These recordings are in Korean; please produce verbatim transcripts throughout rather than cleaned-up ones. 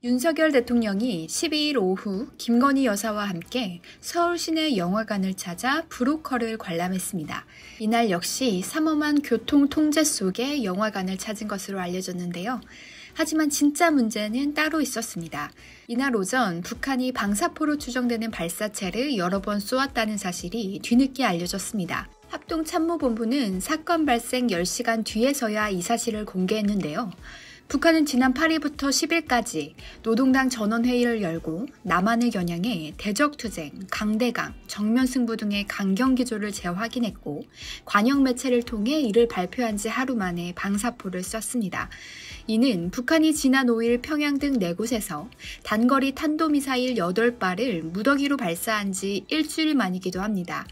윤석열 대통령이 십이일 오후 김건희 여사와 함께 서울 시내 영화관을 찾아 브로커를 관람했습니다. 이날 역시 삼엄한 교통 통제 속에 영화관을 찾은 것으로 알려졌는데요. 하지만 진짜 문제는 따로 있었습니다. 이날 오전 북한이 방사포로 추정되는 발사체를 여러 번 쏘았다는 사실이 뒤늦게 알려졌습니다. 합동참모본부는 사건 발생 열 시간 뒤에서야 이 사실을 공개했는데요. 북한은 지난 팔일부터 십일까지 노동당 전원회의를 열고 남한을 겨냥해 대적투쟁, 강대강, 정면승부 등의 강경기조를 재확인했고 관영 매체를 통해 이를 발표한 지 하루 만에 방사포를 쐈습니다. 이는 북한이 지난 오일 평양 등 네 곳에서 단거리 탄도미사일 여덟 발을 무더기로 발사한 지 일주일 만이기도 합니다.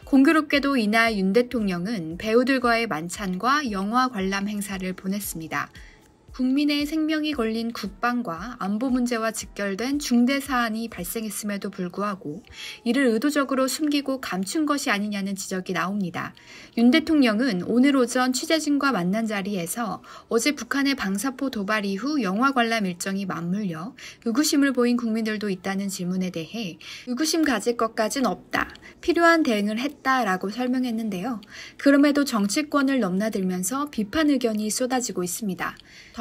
공교롭게도 이날 윤 대통령은 배우들과의 만찬과 영화 관람 행사를 보냈습니다. 국민의 생명이 걸린 국방과 안보 문제와 직결된 중대 사안이 발생했음에도 불구하고 이를 의도적으로 숨기고 감춘 것이 아니냐는 지적이 나옵니다. 윤 대통령은 오늘 오전 취재진과 만난 자리에서 어제 북한의 방사포 도발 이후 영화 관람 일정이 맞물려 의구심을 보인 국민들도 있다는 질문에 대해 의구심 가질 것까진 없다. 필요한 대응을 했다라고 설명했는데요. 그럼에도 정치권을 넘나들면서 비판 의견이 쏟아지고 있습니다.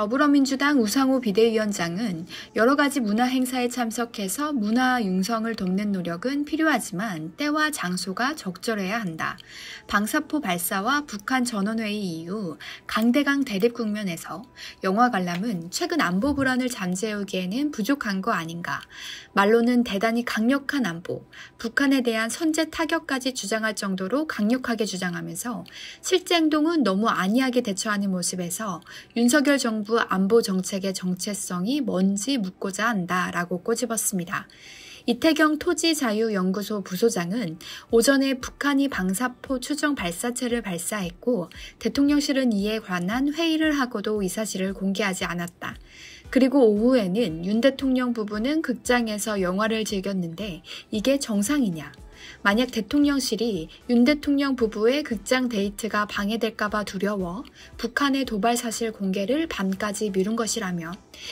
더불어민주당 우상호 비대위원장은 여러 가지 문화 행사에 참석해서 문화 융성을 돕는 노력은 필요하지만 때와 장소가 적절해야 한다. 방사포 발사와 북한 전원회의 이후 강대강 대립 국면에서 영화 관람은 최근 안보 불안을 잠재우기에는 부족한 거 아닌가. 말로는 대단히 강력한 안보, 북한에 대한 선제 타격까지 주장할 정도로 강력하게 주장하면서 실제 행동은 너무 안이하게 대처하는 모습에서 윤석열 정부 안보 정책의 정체성이 뭔지 묻고자 한다라고 꼬집었습니다. 이태경 토지자유연구소 부소장은 오전에 북한이 방사포 추정 발사체를 발사했고 대통령실은 이에 관한 회의를 하고도 이 사실을 공개하지 않았다. 그리고 오후에는 윤 대통령 부부는 극장에서 영화를 즐겼는데 이게 정상이냐? 만약 대통령실이 윤 대통령 부부의 극장 데이트가 방해될까봐 두려워 북한의 도발 사실 공개를 밤까지 미룬 것이라면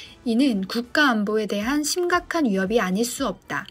이는 국가안보에 대한 심각한 위협이 아닐 수 없다.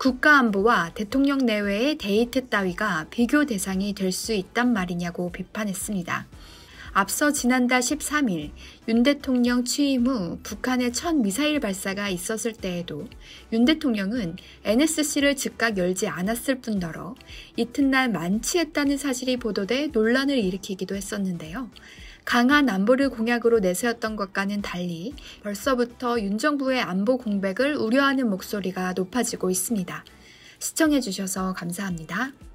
국가안보와 대통령 내외의 데이트 따위가 비교 대상이 될 수 있단 말이냐고 비판했습니다. 앞서 지난달 십삼일 윤 대통령 취임 후 북한의 첫 미사일 발사가 있었을 때에도 윤 대통령은 엔에스씨를 즉각 열지 않았을 뿐더러 이튿날 만취했다는 사실이 보도돼 논란을 일으키기도 했었는데요. 강한 안보를 공약으로 내세웠던 것과는 달리 벌써부터 윤 정부의 안보 공백을 우려하는 목소리가 높아지고 있습니다. 시청해주셔서 감사합니다.